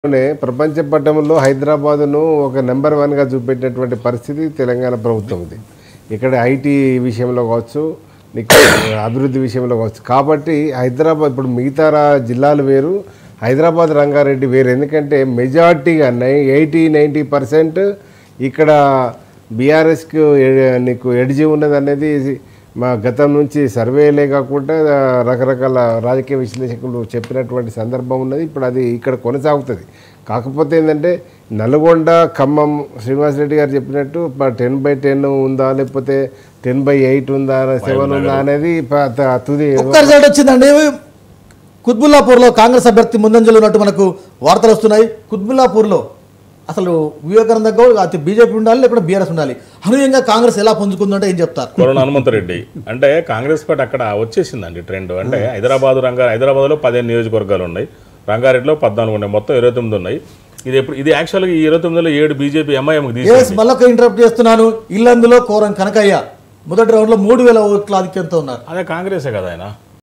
ప్రపంచ పట్టణంలో హైదరాబాద్ను ఒక నెంబర్ 1గా చూపెట్టినటువంటి పరిస్థితి తెలంగాణ ప్రభుత్వం ఉంది. ఇక్కడ ఐటీ విషయంలో కావచ్చు, నీకు అభివృద్ధి విషయంలో కావచ్చు. కాబట్టి హైదరాబాద్ ఇప్పుడు మిగతా జిల్లాలు వేరు, హైదరాబాద్ రంగారెడ్డి వేరు. ఎందుకంటే మెజార్టీగా 80-90% ఇక్కడ బీఆర్ఎస్కు నీకు ఎడ్జి ఉన్నది అనేది మా గతం నుంచి సర్వేలే కాకుండా రకరకాల రాజకీయ విశ్లేషకులు చెప్పినటువంటి సందర్భం ఉన్నది. ఇప్పుడు అది ఇక్కడ కొనసాగుతుంది. కాకపోతే ఏంటంటే నల్గొండ, ఖమ్మం శ్రీనివాసరెడ్డి గారు చెప్పినట్టు 10/10 ఉందా, లేకపోతే 10/8 ఉందా, 7 ఉందా అనేది తుది రిజల్ట్ వచ్చిందండి. కుత్బుల్లాపూర్లో కాంగ్రెస్ అభ్యర్థి ముందంజలో ఉన్నట్టు మనకు వార్తలు వస్తున్నాయి. కుత్బుల్లాపూర్లో అసలు వివేకానంద గౌడ్ అతి బీజేపీ ఉండాలి, లేకపోతే బీఆర్ఎస్ ఉండాలి. అనూహ్యంగా కాంగ్రెస్ ఎలా పుంజుకుందంటే ఏం చెప్తారు? కొరణ హనుమంతరెడ్డి అంటే కాంగ్రెస్ పార్టీ అక్కడ వచ్చేసిందండి ట్రెండ్. అంటే హైదరాబాద్లో 15 నియోజకవర్గాలు ఉన్నాయి, రంగారెడ్డిలో 14 ఉన్నాయి, మొత్తం 29 ఉన్నాయి. ఇది యాక్చువల్గా ఈ 29లో 7 బీజేపీ ఎంఐఎంకి తీసి మళ్ళీ ఇంటరప్ట్ చేస్తున్నాను. ఇల్లందులో కోరం కనకయ్య మొదటి రౌండ్లో 3000 ఓట్ల ఆధిక్యంతో ఉన్నారు. అదే కాంగ్రెసే కదా ఆయన.